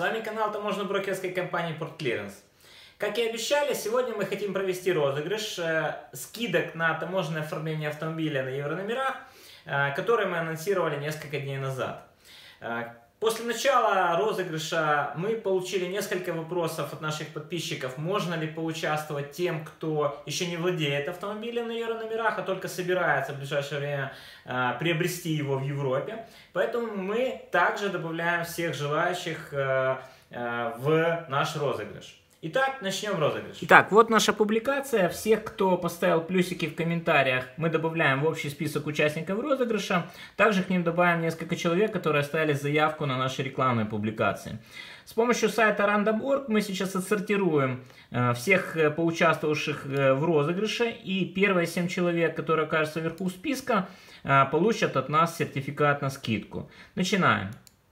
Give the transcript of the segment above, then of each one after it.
вами канал таможенно-брокерской компании PortClearance. Как и обещали, сегодня мы хотим провести розыгрыш скидок на таможенное оформление автомобиля на еврономерах, которые мы анонсировали несколько дней назад. После начала розыгрыша мы получили несколько вопросов от наших подписчиков, можно ли поучаствовать тем, кто еще не владеет автомобилем на еврономерах, а только собирается в ближайшее время приобрести его в Европе. Поэтому мы также добавляем всех желающих в наш розыгрыш. Итак, начнем розыгрыш. Итак, вот наша публикация. Всех, кто поставил плюсики в комментариях, мы добавляем в общий список участников розыгрыша. Также к ним добавим несколько человек, которые оставили заявку на наши рекламные публикации. С помощью сайта Random.org мы сейчас отсортируем всех поучаствовавших в розыгрыше. И первые 7 человек, которые окажутся вверху списка, получат от нас сертификат на скидку. Начинаем.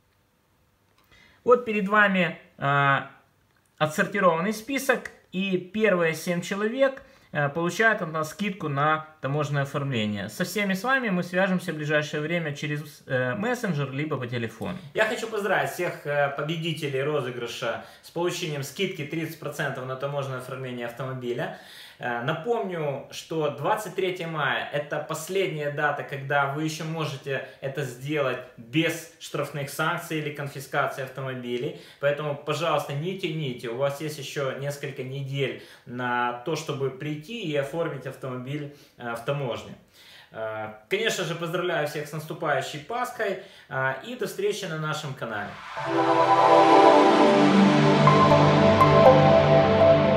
Вот перед вами отсортированный список, и первые 7 человек получают от нас скидку на таможенное оформление. Со всеми с вами мы свяжемся в ближайшее время через мессенджер, либо по телефону. Я хочу поздравить всех победителей розыгрыша с получением скидки 30% на таможенное оформление автомобиля. Напомню, что 23 мая это последняя дата, когда вы еще можете это сделать без штрафных санкций или конфискации автомобилей. Поэтому, пожалуйста, не тяните. У вас есть еще несколько недель на то, чтобы прийти и оформить автомобиль в таможне. Конечно же, поздравляю всех с наступающей Пасхой и до встречи на нашем канале.